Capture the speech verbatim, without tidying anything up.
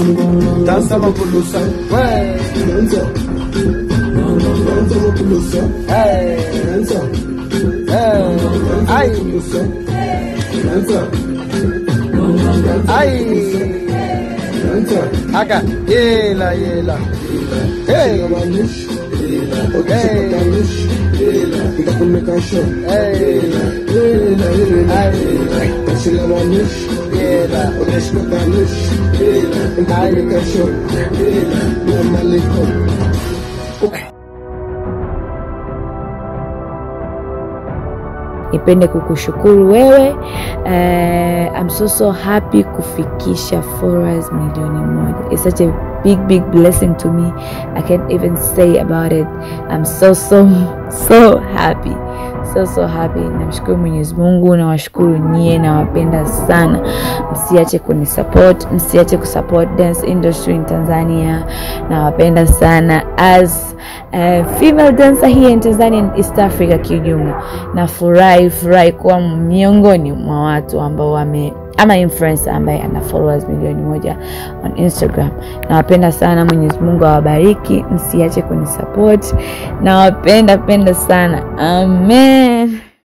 dansa mapulusa, dansa, dansa mapulusa, dansa, ay, dansa, ay, dansa, acá, yela, yela, hey, hey, kita punya kasih, hey, hey, kasih manis, yela, udah sekaligus, kita punya kasih, Assalamualaikum. Nipende kukushukuru wewe. uh, I'm so so happy kufikisha followers milioni moja. It's such a big big blessing to me. I can't even say about it. I'm so so so happy, so so happy. Namshukuru Mwenyezi Mungu na washukuru nyie, na wapenda sana. Msiache kunisupport, msiache kusupport dance industry in Tanzania. Na wapenda sana as a female dancer here in Tanzania and East Africa kijumla. Na furahi furahi kuwa miongoni mwa watu ambao wame ama influencer ambaye ana followers milioni moja on Instagram. Na wapenda sana, Mwenyezi Mungu awabariki. Msiache kunisupport. Na wapenda penda sana. Amen.